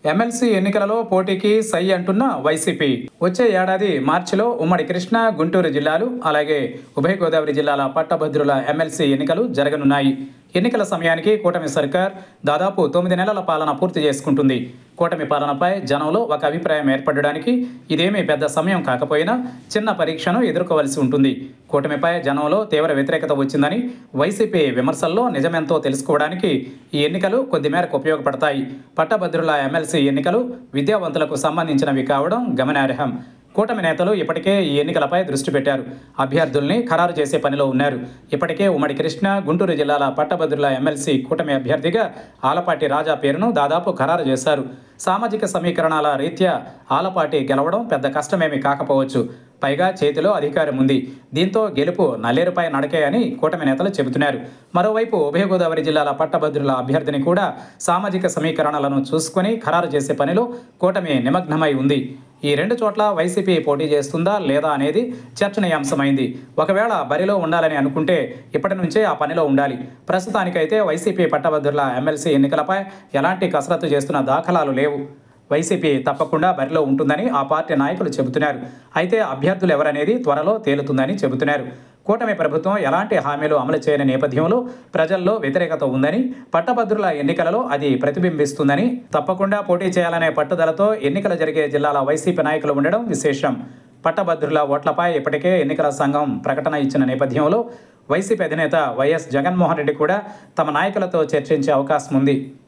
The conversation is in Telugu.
ఎమ్మెల్సీ ఎన్నికలలో పోటీకి సై అంటున్న వైసీపీ వచ్చే ఏడాది మార్చిలో ఉమ్మడి కృష్ణా గుంటూరు జిల్లాలు అలాగే ఉభయ గోదావరి జిల్లాల పట్టభద్రుల ఎమ్మెల్సీ ఎన్నికలు జరగనున్నాయి. ఎన్నికల సమయానికి కూటమి సర్కార్ దాదాపు 9 నెలల పాలన పూర్తి చేసుకుంటుంది. కూటమి పాలనపై జనంలో ఒక అభిప్రాయం ఏర్పడడానికి ఇదేమీ పెద్ద సమయం కాకపోయినా చిన్న పరీక్షను ఎదుర్కోవలసి ఉంటుంది. కూటమిపై జనంలో తీవ్ర వ్యతిరేకత వచ్చిందని వైసీపీ విమర్శల్లో నిజమెంతో తెలుసుకోవడానికి ఈ ఎన్నికలు కొద్ది మేరకు ఉపయోగపడతాయి. పట్టభద్రుల ఎమ్మెల్సీ ఎన్నికలు విద్యావంతులకు సంబంధించినవి కావడం గమనార్హం. కూటమి నేతలు ఇప్పటికే ఈ ఎన్నికలపై దృష్టి పెట్టారు. అభ్యర్థుల్ని ఖరారు చేసే పనిలో ఉన్నారు. ఇప్పటికే ఉమ్మడి కృష్ణా గుంటూరు జిల్లాల పట్టభద్రుల ఎమ్మెల్సీ కూటమి అభ్యర్థిగా ఆలపాటి రాజా పేరును దాదాపు ఖరారు చేశారు. సామాజిక సమీకరణాల రీత్యా ఆలపాటి గెలవడం పెద్ద కష్టమేమీ కాకపోవచ్చు. పైగా చేతిలో అధికారం ఉంది. దీంతో గెలుపు నల్లేరుపై నడకే అని కూటమి నేతలు చెబుతున్నారు. మరోవైపు ఉభయ గోదావరి జిల్లాల పట్టభద్రుల అభ్యర్థిని కూడా సామాజిక సమీకరణలను చూసుకుని ఖరారు చేసే పనిలో కూటమి నిమగ్నమై ఉంది. ఈ రెండు చోట్ల వైసీపీ పోటీ చేస్తుందా లేదా అనేది చర్చనీయాంశమైంది. ఒకవేళ బరిలో ఉండాలని అనుకుంటే ఇప్పటి నుంచే ఆ పనిలో ఉండాలి. ప్రస్తుతానికైతే వైసీపీ పట్టభద్రుల ఎమ్మెల్సీ ఎన్నికలపై ఎలాంటి కసరత్తు చేస్తున్న దాఖలాలు లేవు. వైసీపీ తప్పకుండా బరిలో ఉంటుందని ఆ పార్టీ నాయకులు చెబుతున్నారు. అయితే అభ్యర్థులు ఎవరనేది త్వరలో తేలుతుందని చెబుతున్నారు. కూటమి ప్రభుత్వం ఎలాంటి హామీలు అమలు చేయని నేపథ్యంలో ప్రజల్లో వ్యతిరేకత ఉందని, పట్టభద్రుల ఎన్నికలలో అది ప్రతిబింబిస్తుందని, తప్పకుండా పోటీ చేయాలనే పట్టుదలతో ఎన్నికలు జరిగే జిల్లాల వైసీపీ నాయకులు ఉండడం విశేషం. పట్టభద్రుల ఓట్లపై ఇప్పటికే ఎన్నికల సంఘం ప్రకటన ఇచ్చిన నేపథ్యంలో వైసీపీ అధినేత వైఎస్ జగన్మోహన్ రెడ్డి కూడా తమ నాయకులతో చర్చించే అవకాశం ఉంది.